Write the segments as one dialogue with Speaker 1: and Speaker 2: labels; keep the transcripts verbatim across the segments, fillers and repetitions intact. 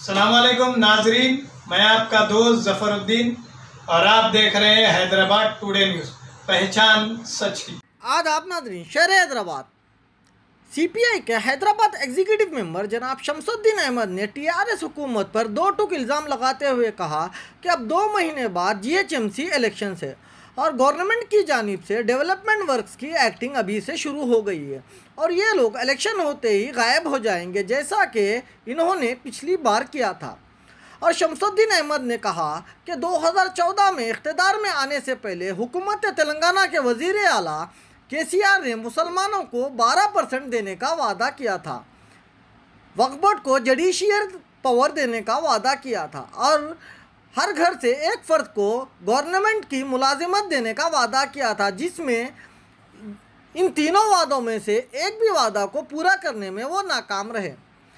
Speaker 1: अस्सलाम वालेकुम नाजरीन, मैं आपका दोस्त जफरुद्दीन और आप देख रहे हैं हैदराबाद टुडे न्यूज़, पहचान सच की।
Speaker 2: आज आप नाजरीन शहर हैदराबाद सीपीआई के हैदराबाद एग्जीक्यूटिव मेंबर जनाब शमसुद्दीन अहमद ने टीआरएस हुकूमत पर दो टूक इल्ज़ाम लगाते हुए कहा कि अब दो महीने बाद जीएचएमसी इलेक्शन है और गवर्नमेंट की जानिब से डेवलपमेंट वर्क्स की एक्टिंग अभी से शुरू हो गई है और ये लोग इलेक्शन होते ही गायब हो जाएंगे, जैसा कि इन्होंने पिछली बार किया था। और शमसुद्दीन अहमद ने कहा कि दो हज़ार चौदह में इख्तिदार में आने से पहले हुकूमत तेलंगाना के वज़ीर आला केसीआर ने मुसलमानों को बारह परसेंट देने का वादा किया था, वक्फ बोर्ड को जुडिशियल पावर देने का वादा किया था और हर घर से एक फ़र्द को गवर्नमेंट की मुलाजिमत देने का वादा किया था, जिसमें इन तीनों वादों में से एक भी वादा को पूरा करने में वो नाकाम रहे।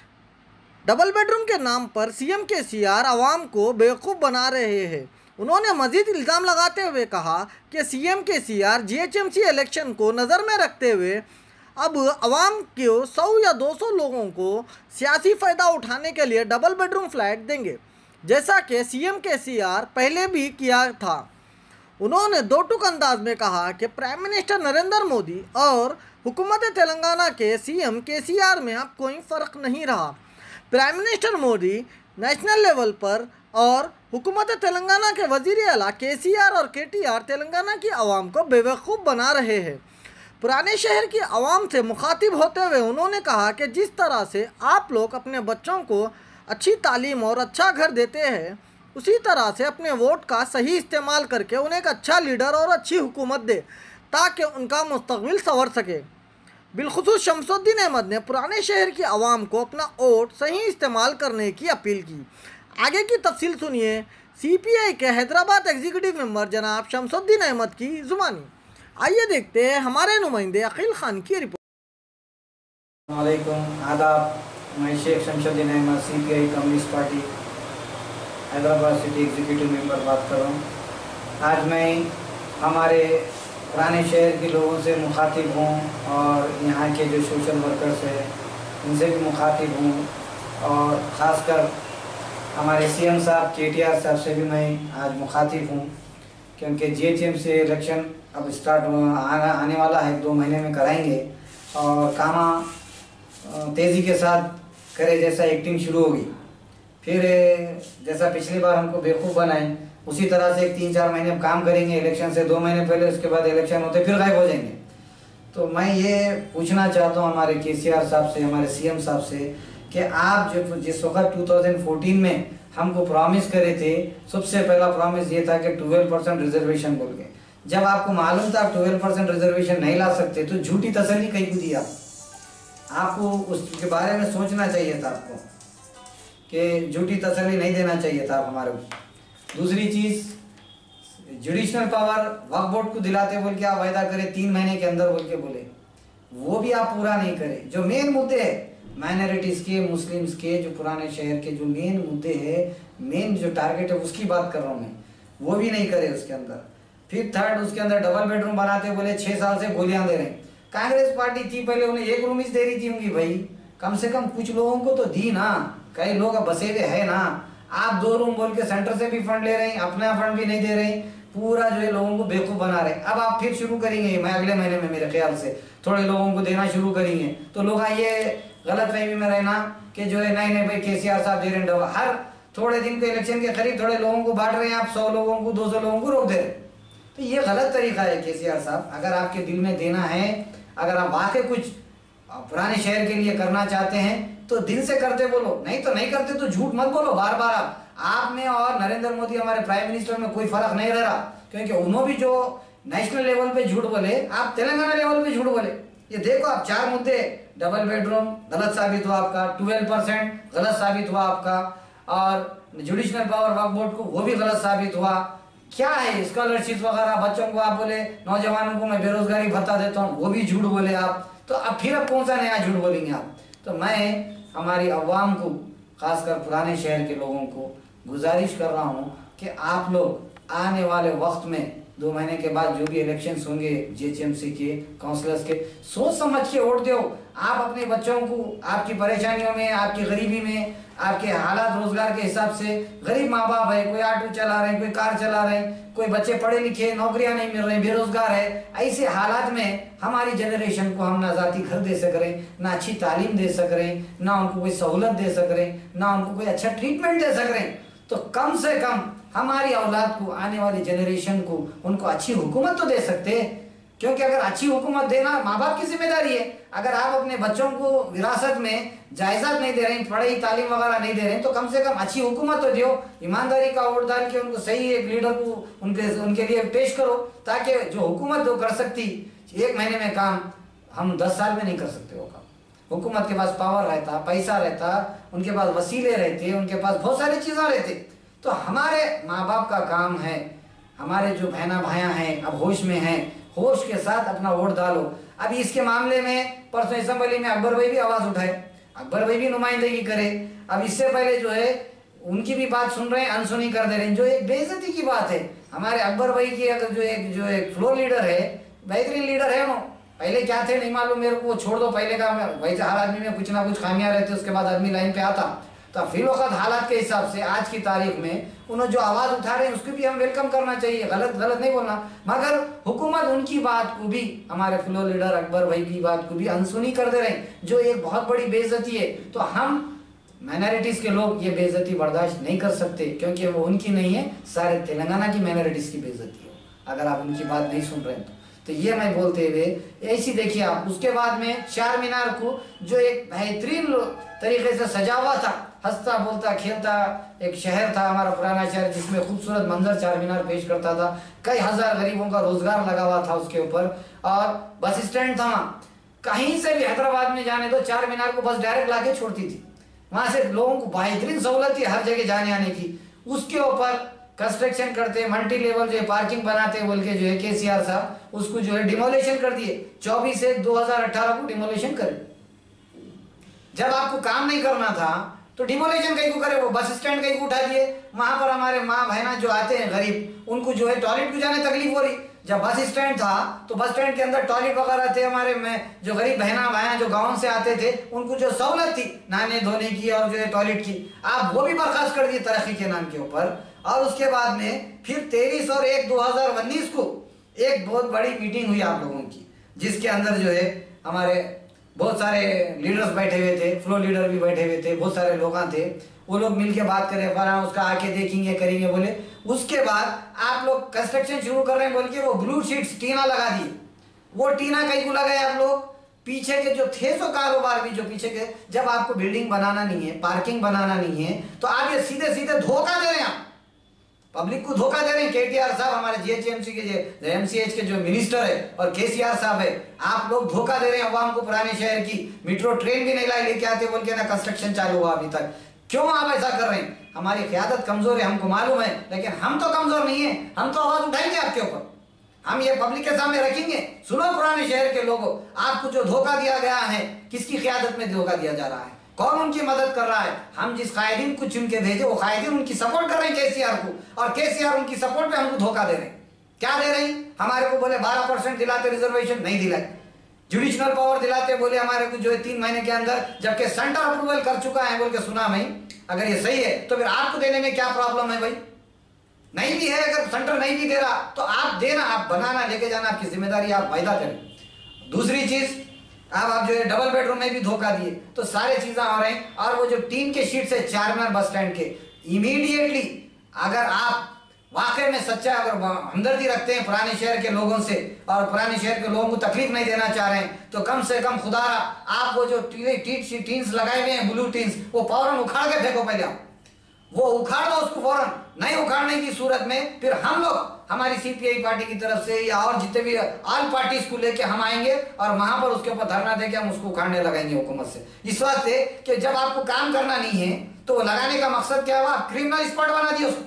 Speaker 2: डबल बेडरूम के नाम पर सीएम केसीआर आवाम को बेवकूफ़ बना रहे हैं। उन्होंने मजीद इल्ज़ाम लगाते हुए कहा कि सीएम केसीआर जीएचएमसी इलेक्शन को नज़र में रखते हुए अब आवाम को सौ या दो सौ लोगों को सियासी फ़ायदा उठाने के लिए डबल बेडरूम फ्लैट देंगे, जैसा कि सीएम केसीआर पहले भी किया था। उन्होंने दो टूक अंदाज में कहा कि प्राइम मिनिस्टर नरेंद्र मोदी और हुकूमत तेलंगाना के सीएम केसीआर में अब कोई फ़र्क नहीं रहा। Prime minister Modi national level पर और हुकूमत तेलंगाना के वज़ीर आला केसीआर और केटीआर तेलंगाना की आवाम को बेवकूफ़ बना रहे हैं। पुराने शहर की आवाम से मुखातिब होते हुए उन्होंने कहा कि जिस तरह से आप लोग अपने बच्चों को अच्छी तालीम और अच्छा घर देते हैं, उसी तरह से अपने वोट का सही इस्तेमाल करके उन्हें एक अच्छा लीडर और अच्छी हुकूमत दे ताकि उनका मुस्तकबिल संवर सके। बिलखुसूस शमसुद्दीन अहमद ने पुराने शहर की आवाम को अपना वोट सही इस्तेमाल करने की अपील की। आगे की तफसील सुनिए सीपीआई के हैदराबाद एग्जीक्यूटिव मेंबर जनाब शमसुद्दीन अहमद की ज़ुबानी। आइए देखते हैं हमारे नुमाइंदे अकील खान की रिपोर्ट।
Speaker 3: वालेकुम आदाब, मैं Sheikh Shamsuddin Ahmed CPI communist party Hyderabad city executive member बात कर रहा हूँ। आज मैं हमारे पुराने शहर के लोगों से मुखातिब हूँ और यहाँ के जो सोशल वर्कर्स हैं उनसे भी मुखातिब हूँ और ख़ासकर हमारे सीएम साहब केटीआर साहब से भी मैं आज मुखातिब हूँ, क्योंकि जीएचएमसी इलेक्शन अब स्टार्ट आना आने वाला है, दो महीने में कराएंगे और कामा तेज़ी के साथ करे जैसा एक्टिंग शुरू होगी। फिर जैसा पिछली बार हमको बेवकूफ़ बनाए उसी तरह से एक तीन चार महीने काम करेंगे इलेक्शन से दो महीने पहले, उसके बाद इलेक्शन होते फिर गायब हो जाएंगे। तो मैं ये पूछना चाहता हूँ हमारे केसीआर साहब से, हमारे सीएम साहब से कि आप जो जिस वक्त दो हज़ार चौदह में हमको प्रॉमिस करे थे, सबसे पहला प्रॉमिस ये था कि ट्वेल्व परसेंट रिजर्वेशन बोल के, जब आपको मालूम था आप ट्वेल्व परसेंट रिजर्वेशन नहीं ला सकते तो झूठी तसल्ली कहीं को दी आप आपको उसके बारे में सोचना चाहिए था, आपको कि झूठी तसल्ली नहीं देना चाहिए था आप हमारे को। दूसरी चीज़, जुडिशनल पावर वक्फ बोर्ड को दिलाते बोल के आप वायदा करें तीन महीने के अंदर बोल के बोले, वो भी आप पूरा नहीं करें। जो मेन मुद्दे हैं माइनॉरिटीज़ के, मुस्लिम्स के, जो पुराने शहर के जो मेन मुद्दे हैं, मेन जो टारगेट है उसकी बात कर रहा हूँ मैं, वो भी नहीं करे उसके अंदर। फिर थर्ड, उसके अंदर डबल बेडरूम बनाते बोले छः साल से गोलियां दे रहे हैं। कांग्रेस पार्टी थी पहले, उन्हें एक रूम ही दे रही थी होंगी भाई, कम से कम कुछ लोगों को तो दी ना, कई लोग बसे हुए है ना। आप दो रूम बोल के सेंटर से भी फंड ले रहे हैं, अपना फंड भी नहीं दे रहे, पूरा जो है लोगों को बेवकूफ़ बना रहे हैं। अब आप फिर शुरू करेंगे, मैं अगले महीने में मेरे ख्याल से थोड़े लोगों को देना शुरू करेंगे, तो लोग ये गलत फहमी में रहना कि जो है नहीं नहीं भाई केसीआर साहब दे रहे हैं, हर थोड़े दिन के इलेक्शन के करीब थोड़े लोगों को बांट रहे हैं, आप सौ लोगों को दो सौ लोगों को रोक दे रहे हैं। तो ये गलत तरीका है केसीआर साहब। अगर आपके दिल में देना है, अगर आप वाकई कुछ पुराने शहर के लिए करना चाहते हैं तो दिल से करते बोलो, नहीं तो नहीं करते तो झूठ मत बोलो बार बार। आप आप में और नरेंद्र मोदी हमारे प्राइम मिनिस्टर में कोई फर्क नहीं रह रहा, क्योंकि उन्होंने भी जो नेशनल लेवल पे झूठ बोले, आप तेलंगाना लेवल पे झूठ बोले। ये देखो आप चार मुद्दे, डबल बेडरूम गलत साबित हुआ आपका, ट्वेल्व परसेंट गलत साबित हुआ आपका, और जुडिशनल पावर वक्फ बोर्ड को वो भी गलत साबित हुआ। क्या है स्कॉलरशिप वगैरह बच्चों को आप बोले, नौजवानों को मैं बेरोजगारी भत्ता देता हूँ, वो भी झूठ बोले आप। तो अब फिर अब कौन सा नया झूठ बोलेंगे आप। तो मैं हमारी अवाम को, खासकर पुराने शहर के लोगों को गुजारिश कर रहा हूँ कि आप लोग आने वाले वक्त में दो महीने के बाद जो भी इलेक्शंस होंगे जीएचएमसी के, काउंसलर्स के, सोच समझ के वोट दो। आप अपने बच्चों को आपकी परेशानियों में, आपकी गरीबी में, आपके हालात रोजगार के हिसाब से गरीब माँ बाप है, कोई ऑटो चला रहे हैं, कोई कार चला रहे हैं, कोई बच्चे पढ़े लिखे, नौकरियां नहीं मिल रही, बेरोजगार है। ऐसे हालात में हमारी जनरेशन को हम ना जाती घर दे सक रहे, ना अच्छी तालीम दे सक रहे, ना उनको कोई सहूलत दे सक रहे, ना उनको कोई अच्छा ट्रीटमेंट दे सक रहे, तो कम से कम हमारी औलाद को, आने वाली जनरेशन को, उनको अच्छी हुकूमत तो दे सकते हैं। क्योंकि अगर अच्छी हुकूमत देना माँ बाप की जिम्मेदारी है। अगर आप अपने बच्चों को विरासत में जायदाद नहीं दे रहे हैं, पढ़ाई तालीम वगैरह नहीं दे रहे हैं, तो कम से कम अच्छी हुकूमत तो दो, ईमानदारी का वोट डाल के उनको सही एक लीडर को उनके उनके लिए पेश करो, ताकि जो हुकूमत जो कर सकती एक महीने में काम, हम दस साल में नहीं कर सकते वो काम। हुकूमत के पास पावर रहता, पैसा रहता, उनके पास वसीले रहते, उनके पास बहुत सारी चीज़ें रहती। तो हमारे माँ बाप का काम है, हमारे जो बहना भाइयाँ हैं अब होश में हैं, होश के साथ अपना वोट डालो। अभी इसके मामले में परसों असेंबली में अकबर भाई भी आवाज उठाए, अकबर भाई भी नुमाइंदगी करे। अब इससे पहले जो है उनकी भी बात सुन रहे हैं, अनसुनी कर दे रहे हैं, जो एक बेइज्जती की बात है। हमारे अकबर भाई की अगर जो एक जो एक फ्लोर लीडर है, बेहतरीन लीडर है, वो पहले क्या थे नहीं मालूम मेरे को, वो छोड़ दो, पहले का वैसे हर आदमी में कुछ ना कुछ खामियां रहते, उसके बाद आदमी लाइन पे आता। तो फिर वक्त हालात के हिसाब से आज की तारीख में उन्होंने जो आवाज़ उठा रहे हैं उसको भी हम वेलकम करना चाहिए, गलत गलत नहीं बोलना। मगर हुकूमत उनकी बात को भी, हमारे फ्लोर लीडर अकबर भाई की बात को भी अनसुनी कर दे रहे हैं, जो एक बहुत बड़ी बेइज्जती है। तो हम माइनॉरिटीज़ के लोग ये बेइज्जती बर्दाश्त नहीं कर सकते, क्योंकि वो उनकी नहीं है, सारे तेलंगाना की माइनॉरिटीज़ की बेइज्जती हो अगर आप उनकी बात नहीं सुन रहे हैं तो। तो ये मैं बोलते हुए ऐसी देखिए आप, उसके बाद में चार मीनार को जो एक बेहतरीन तरीके से सजा हुआ था, हंसता बोलता खेलता एक शहर था हमारा पुराना शहर, जिसमें खूबसूरत मंजर चार मीनार पेश करता था, कई हजार गरीबों का रोजगार लगा हुआ था उसके ऊपर, और बस स्टैंड था वहाँ, कहीं से भी हैदराबाद में जाने तो चार मीनार को बस डायरेक्ट लाके छोड़ती थी, वहां से लोगों को बेहतरीन सहूलत थी हर जगह जाने आने की। उसके ऊपर कंस्ट्रक्शन करते, मल्टी लेवल जो है पार्किंग बनाते बोल के जो है केसीआर साहब उसको जो है डिमोलेशन कर दिए, चौबीस एक दो हजार अठारह को डिमोलेशन करे। जब आपको काम नहीं करना था तो डिमोलेशन कहीं को करे, वो बस स्टैंड कहीं को उठा दिए, वहां पर हमारे माँ बहना जो आते हैं गरीब, उनको जो है टॉयलेट को जाने तकलीफ हो रही। जब बस स्टैंड था तो बस स्टैंड के अंदर टॉयलेट वगैरह थे, हमारे में जो गरीब बहना भाइयां जो गाँव से आते थे उनको जो सहूलत थी नहाने धोने की और जो है टॉयलेट की, आप वो भी बर्खास्त कर दिए तरक्की के नाम के ऊपर। और उसके बाद में फिर तेईस और एक दो हजार उन्नीस को एक बहुत बड़ी मीटिंग हुई आप लोगों की, जिसके अंदर जो है हमारे बहुत सारे लीडर्स बैठे हुए थे, फ्लो लीडर भी बैठे हुए थे, बहुत सारे लोग थे, वो लोग मिलके बात करें, फला उसका आके देखेंगे करेंगे बोले। उसके बाद आप लोग कंस्ट्रक्शन शुरू कर रहे हैं बोल के वो ब्लू शीट्स टीना लगा दिए, वो टीना कहीं को लगाए आप लोग, पीछे के जो थे सो कारोबार भी जो पीछे के, जब आपको बिल्डिंग बनाना नहीं है, पार्किंग बनाना नहीं है, तो आप ये सीधे सीधे धोखा दे रहे हैं, आप पब्लिक को धोखा दे रहे हैं। केटीआर साहब हमारे जीएचएमसी के जो एमसीएच के जो मिनिस्टर है और केसीआर साहब है, आप लोग धोखा दे रहे हैं अवाम को। पुराने शहर की मेट्रो ट्रेन भी नहीं लाए लेके आते बोल के ना कंस्ट्रक्शन चालू हुआ अभी तक। क्यों आप ऐसा कर रहे हैं? हमारी क़यादत कमजोर है, हमको मालूम है, लेकिन हम तो कमजोर नहीं है, हम तो आवाज उठाएंगे आपके ऊपर, हम ये पब्लिक के सामने रखेंगे। सुनो पुराने शहर के लोगों, आपको जो धोखा दिया गया है, किसकी क़यादत में धोखा दिया जा रहा है, कौन उनकी मदद कर रहा है? हम जिस कायदीन को चुन के भेजे वो कायदीन उनकी सपोर्ट कर रहे हैं केसीआर को, और केसीआर उनकी सपोर्ट पे हमको धोखा दे रहे हैं। क्या दे रहे हैं? हमारे को बोले बारह परसेंट दिलाते रिजर्वेशन, नहीं दिलाए। जुडिशनल पावर दिलाते बोले हमारे को जो है तीन महीने के अंदर, जबकि सेंटर अप्रूवल कर चुका है बोल के सुना मैं। अगर ये सही है तो फिर आपको देने में क्या प्रॉब्लम है भाई? नहीं भी है, अगर सेंटर नहीं भी दे रहा तो आप देना, आप बनाना, लेके जाना, आपकी जिम्मेदारी, आप वायदा करें। दूसरी चीज, अब आप जो है डबल बेडरूम में भी धोखा दिए, तो सारे चीजें हो रहे हैं। और वो जो टीन के शीट से चार मीनार बस स्टैंड के, इमीडिएटली अगर आप वाकई में सच्चा अगर हमदर्दी रखते हैं पुराने शहर के लोगों से और पुराने शहर के लोगों को तकलीफ नहीं देना चाह रहे हैं, तो कम से कम खुदारा आप वो जो टीन्स लगाए हुए हैं, ब्लू टीन्स, वो फौरन उखाड़ के फेंको। पहले आप वो उखाड़ दो उसको फौरन। नहीं उखाड़ने की सूरत में फिर हम लोग, हमारी सीपीआई पार्टी की तरफ से या और जितने भी ऑल पार्टीज को लेके हम आएंगे और वहां पर उसके ऊपर धरना देके हम उसको उखाड़ने लगाएंगे हुकूमत से। इस वास्ते कि जब आपको काम करना नहीं है तो लगाने का मकसद क्या हुआ? क्रिमिनल स्पॉट बना दिया उसको।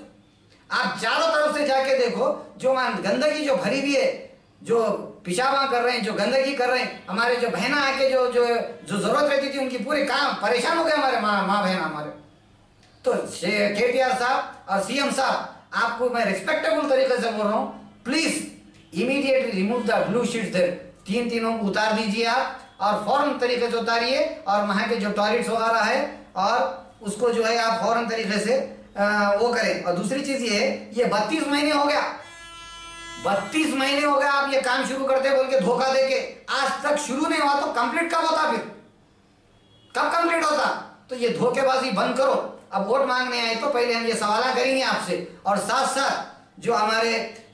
Speaker 3: आप चारों तरफ से जाके देखो, जो गंदगी जो भरी हुई है, जो पिशाबा कर रहे हैं, जो गंदगी कर रहे हैं, हमारे जो बहना आके जो जो जो जरूरत रहती थी उनकी पूरे काम परेशान हो गए हमारे माँ माँ बहन हमारे। तो केटीआर साहब और सीएम साहब, आपको मैं रिस्पेक्टेबल तरीके से बोल रहा हूँ, please immediately remove the blue sheets there, तीन तीनों को उतार दीजिए आप, और फौरन तरीके से उतारिए, और वहाँ के जो टॉयलेट्स वगैरह है और उसको जो है आप फौरन तरीके से आ, वो करें। और दूसरी चीज ये है, ये बत्तीस महीने हो गया, बत्तीस महीने हो गया आप ये काम शुरू करते बोल के धोखा देके, आज तक शुरू नहीं हुआ तो कंप्लीट कब होता, फिर कब कंप्लीट होता? तो ये धोखेबाजी बंद करो। अब वोट मांगने आए तो पहले हम ये सवाल करेंगे आपसे, और साथ साथ जो हमारे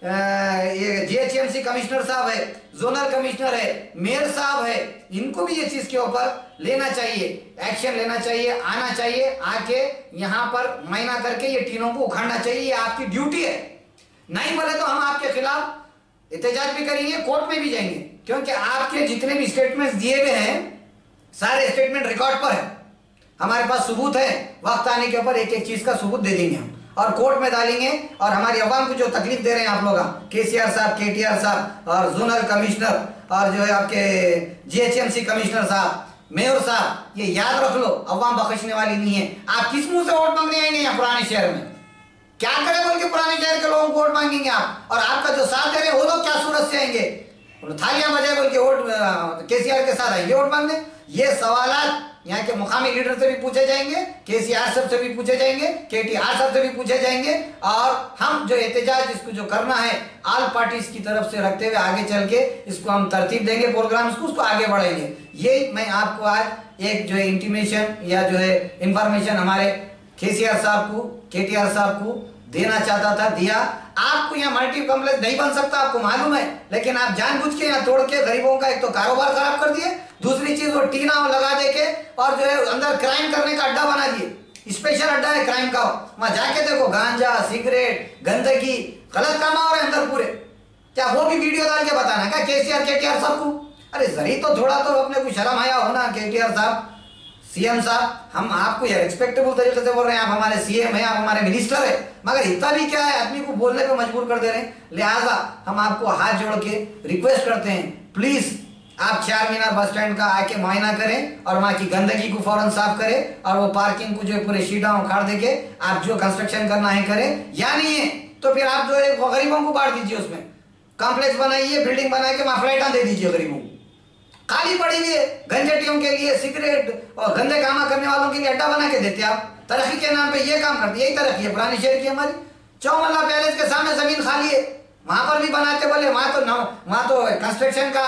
Speaker 3: ये जीएचएमसी कमिश्नर साहब है, जोनल कमिश्नर है, मेयर साहब है, इनको भी ये चीज के ऊपर लेना चाहिए, एक्शन लेना चाहिए, आना चाहिए, आके यहाँ पर मायना करके ये टीनों को उखाड़ना चाहिए। ये आपकी ड्यूटी है। नहीं बोले तो हम आपके खिलाफ एहतजाज भी करेंगे, कोर्ट में भी जाएंगे, क्योंकि आपके जितने भी स्टेटमेंट्स दिए हुए हैं सारे स्टेटमेंट रिकॉर्ड पर है, हमारे पास सबूत है। वक्त आने के ऊपर एक एक चीज का सबूत दे देंगे हम और कोर्ट में डालेंगे। और हमारी आवाम को जो तकलीफ दे रहे हैं आप लोग, केसीआर साहब, केटीआर साहब और जोनल कमिश्नर और जो है आपके जीएचएमसी कमिश्नर साहब, मेयर साहब, ये याद रख लो, अवाम बख्शने वाली नहीं है। आप किस मुंह से वोट मांगने आएंगे यहाँ पुराने शहर में? क्या करें बोल के पुराने शहर के लोगों को वोट मांगेंगे आप? और आपका जो साथ दे रहे हैं वो लोग क्या सूरत से आएंगे? थालियां बजाए बोल के वोट केसीआर के साथ आएंगे वोट मांगने? ये सवाल यहाँ के मुकामी लीडर से भी पूछे जाएंगे, केसीआर साहब से भी पूछे जाएंगे, केटीआर साहब से भी पूछे जाएंगे। और हम जो एहतजाज इसको जो करना है ऑल पार्टीज की तरफ से रखते हुए आगे चल के इसको हम तरतीब देंगे, प्रोग्राम्स को, उसको आगे बढ़ाएंगे। ये मैं आपको आज एक जो है इंटीमेशन या जो है इंफॉर्मेशन हमारे केसीआर साहब को, केटीआर साहब को देना चाहता था, दिया। आपको यहाँ मल्टी कॉम्प्लेक्स नहीं बन सकता, आपको मालूम है, लेकिन आप जानबूझ के यहाँ तोड़ के गरीबों का एक तो कारोबार खराब कर दिए, दूसरी चीज वो टीना लगा दे के और जो है अंदर क्राइम करने का अड्डा बना दिए। स्पेशल अड्डा है क्राइम का, वहां जाके देखो गांजा, सिगरेट, गंदगी, गलत काम हो रहे हैं अंदर पूरे। क्या वो भी वीडियो डाल के बताना क्या केसीआर केटीआर साहब को? अरे जरी तो थोड़ा तो अपने को शर्म आया हो ना केटीआर साहब, सीएम साहब। हम आपको ये रिस्पेक्टेबल तरीके से बोल रहे हैं, आप हमारे सीएम हैं, आप हमारे मिनिस्टर है, मगर इतना भी क्या है, आदमी को बोलने पे मजबूर कर दे रहे हैं। लिहाजा हम आपको हाथ जोड़ के रिक्वेस्ट करते हैं, प्लीज आप चार मीनार बस स्टैंड का आके मुआयना करें और वहां की गंदगी को फौरन साफ करें और वो पार्किंग को जो है पूरे शीटा उखाड़ देके आप जो कंस्ट्रक्शन करना है करें। या नहीं है तो फिर आप जो है गरीबों को बांट दीजिए, उसमें कॉम्प्लेक्स बनाइए, बिल्डिंग बना के वहां फ्लैटा दे दीजिए गरीबों को। खाली पड़ी हुई है गंजेटियों के लिए, सिगरेट और गंदे कामा करने वालों के लिए अड्डा बना के देते आप। तरक्की के नाम पे ये काम करते, यही तरक्की है पुरानी शहर की हमारी। चौमल्ला पैलेस के सामने जमीन खाली है, वहां पर भी बनाते बोले, वहां तो वहां तो कंस्ट्रक्शन का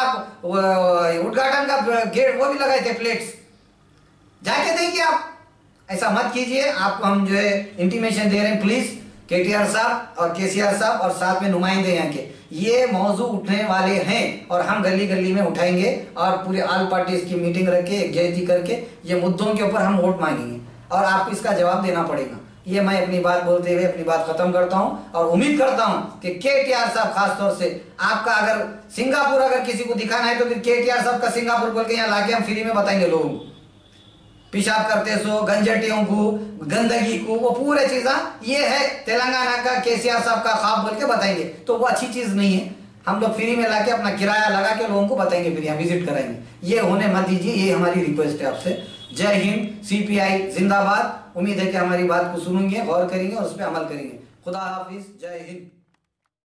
Speaker 3: उद्घाटन का गेट वो भी लगाए थे, प्लेट्स, जाके देखिए आप। ऐसा मत कीजिए, आपको हम जो है इंटीमेशन दे रहे हैं, प्लीज केटीआर साहब और केसीआर साहब और साथ में नुमाइंदे यहाँ के, ये मौजू उठने वाले हैं और हम गली गली में उठाएंगे और पूरे ऑल पार्टीज की मीटिंग रख के एकजुटता करके ये मुद्दों के ऊपर हम वोट मांगेंगे और आपको इसका जवाब देना पड़ेगा। ये मैं अपनी बात बोलते हुए अपनी बात खत्म करता हूं और उम्मीद करता हूं कि केटीआर साहब खास तौर से आपका अगर सिंगापुर अगर किसी को दिखाना है तो फिर केटीआर साहब का सिंगापुर बोल के यहाँ लाके हम फ्री में बताएंगे लोगों को। पेशाब करते सो, गंजटियों को, गंदगी को, वो पूरे चीजा ये है तेलंगाना का केसीआर साहब का ख्वाब बोल के बताएंगे, तो वो अच्छी चीज नहीं है। हम लोग फ्री में लाके अपना किराया लगा के लोगों को बताएंगे, फिर यहाँ विजिट कराएंगे। ये होने मत दीजिए, ये हमारी रिक्वेस्ट है आपसे। जय हिंद, सीपीआई जिंदाबाद। उम्मीद है कि हमारी बात को सुनेंगे, गौर करेंगे और उस पर अमल करेंगे। खुदा हाफिज, जय हिंद।